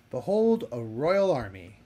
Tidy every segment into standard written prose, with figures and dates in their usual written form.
Behold a royal army.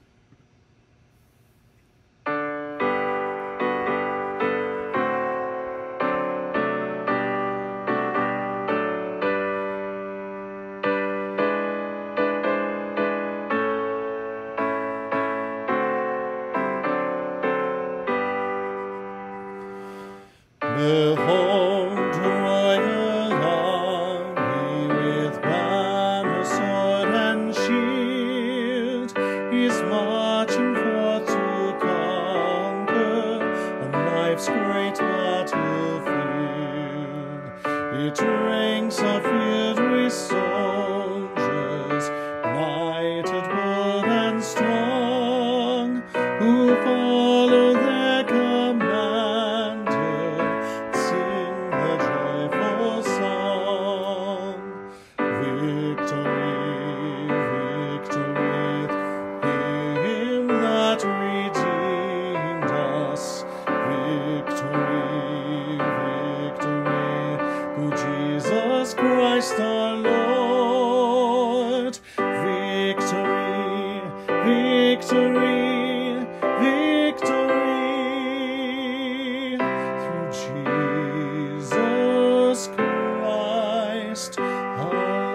Behold, a royal army with banner, sword, and shield is marching forth to conquer on life's great battlefield. Its ranks are filled with soldiers, united, bold, and strong, who follow their commander. Jesus Christ our Lord, victory, victory, victory, through Jesus Christ our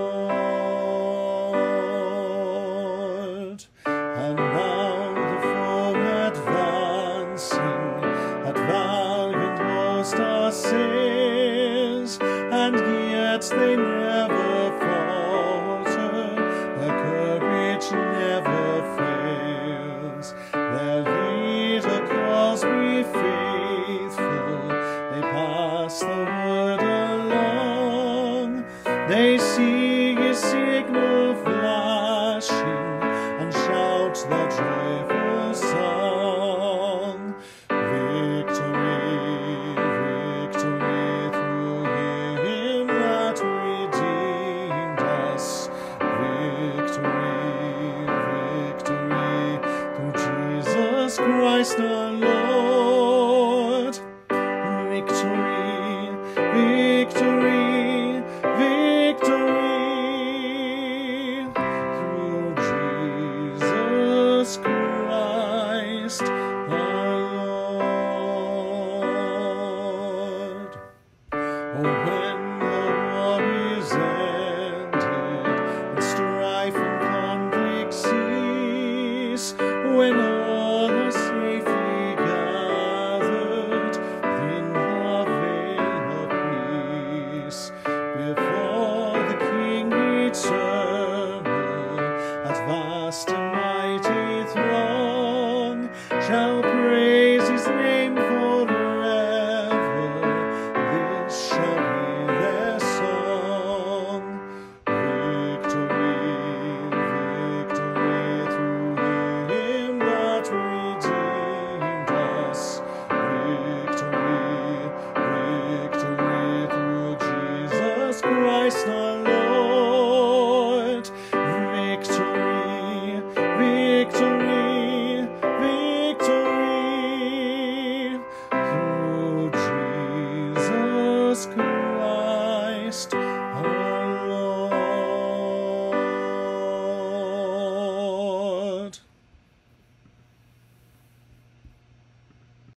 Lord. And now the foe advancing, at valiant host assails, and yet they never falter, their courage never fails. Their leader calls, be faithful, they pass the word along. They see his signal flashing, and shout their joyful song. Victory, victory, through him that redeemed us. Victory, victory, through Jesus Christ our Lord. Victory, victory, victory, through Jesus Christ our Lord. Oh, when the war is ended, and strife and conflict cease, when all are safely gathered within the veil of peace, before the King eternal, that vast and mighty throng shall praise his name forever. This shall be their song. Victory, victory, through him that redeemed us. Victory, victory, through Jesus Christ our Lord. Victory, victory, victory, through Jesus Christ